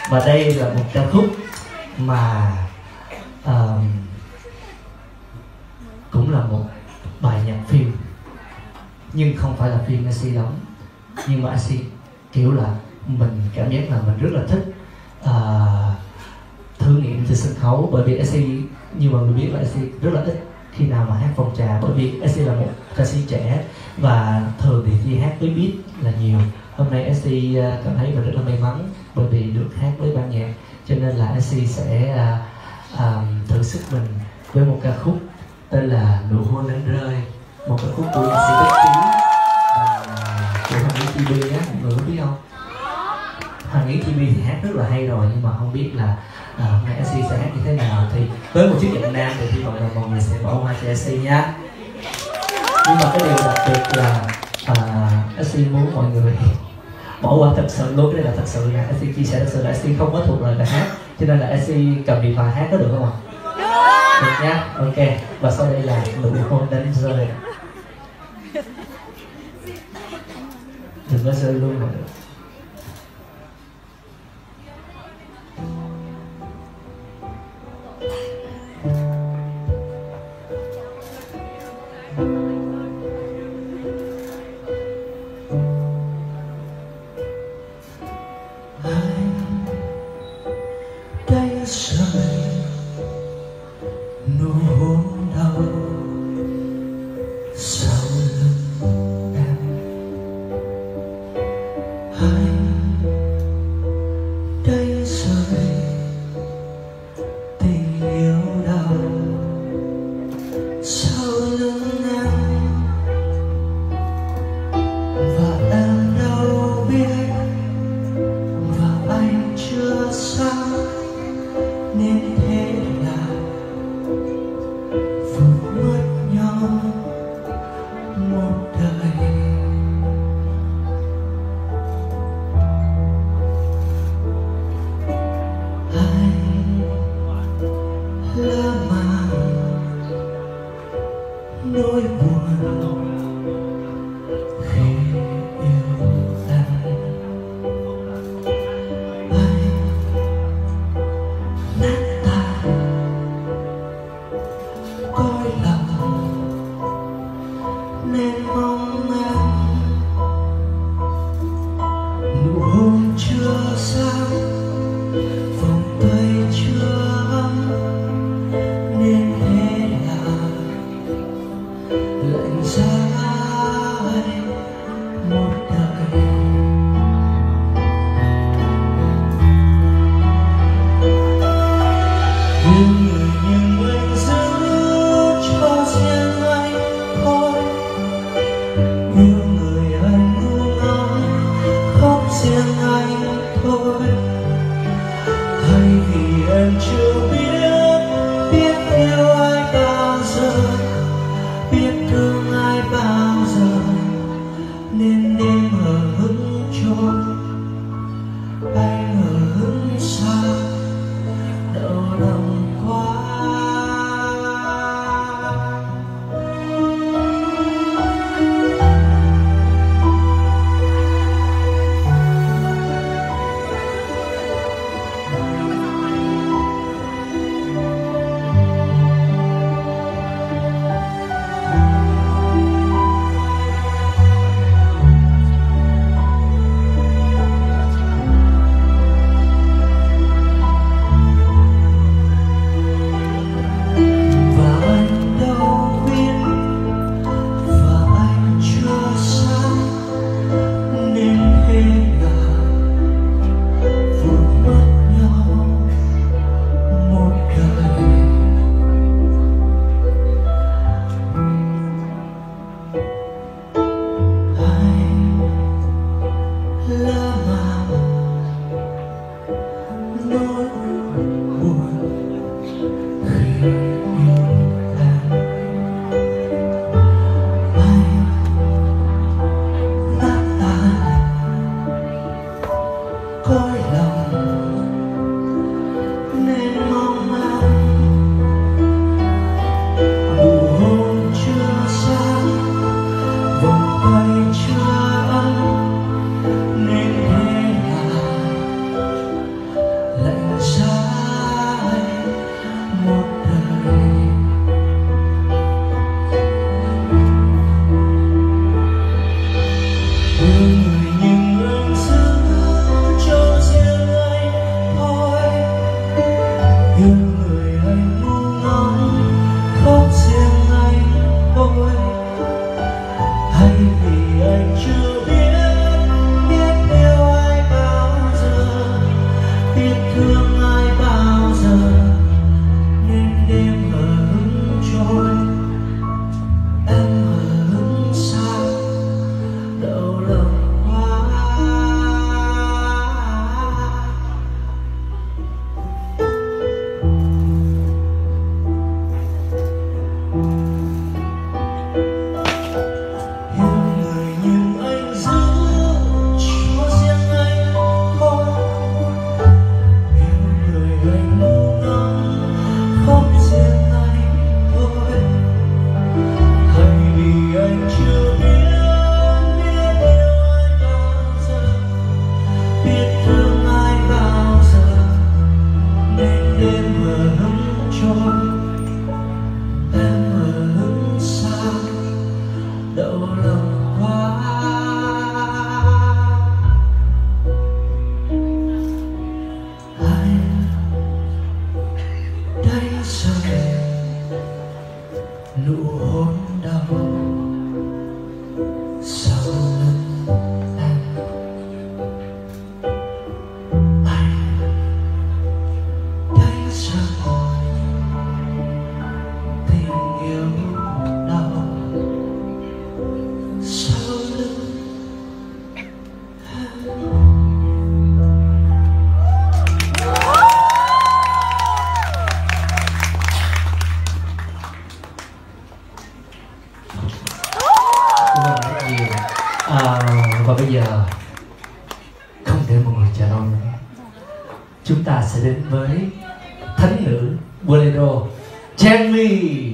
Và đây là một ca khúc mà cũng là một bài nhạc phim, nhưng không phải là phim AC đóng. Nhưng mà AC kiểu là mình cảm giác là mình rất là thích thử nghiệm trên sân khấu, bởi vì AC như mọi người biết là AC rất là ít khi nào mà hát phòng trà, bởi vì AC là một ca sĩ trẻ và thường thì đi hát với beat là nhiều. Hôm nay AC cảm thấy mình rất là may mắn bởi vì được hát với ban nhạc, cho nên là AC sẽ thử sức mình với một ca khúc tên là Nụ Hôn Đánh Rơi, một ca khúc của nhạc sĩ Đức Tiến của Hoàng Yến TV á, mọi người có biết không? Hoàng Yến TV thì hát rất là hay rồi, nhưng mà không biết là hôm nay AC sẽ hát như thế nào. Thì với một chiếc giọng nam thì hy vọng là mọi người sẽ bỏ qua cho AC nhá. Nhưng mà cái điều đặc biệt là AC muốn mọi người bỏ qua thật sự luôn, cái này là thật sự là AC chia sẻ thật sự là AC không có thuộc lời bài hát, cho nên là AC cầm điện thoại hát có được không ạ? Được nhá, ok. Và sau đây là Nụ Hôn Đánh Rơi. Đừng có rơi luôn mà được. những người anh ngu ngốc khóc riêng anh thôi, hay vì anh chưa biết yêu ai bao giờ, biết thương ai bao giờ, nên đêm hờ hững trôi, em hờ hững sao đau lòng quá. Đau lòng quá. Anh đây rồi, nụ hôn đau sau lưng em. Anh đây rồi, tình yêu đau sau lưng rất nhiều. Và bây giờ không để mọi người chờ lâu nữa, chúng ta sẽ đến với thánh nữ Bolero Trang My.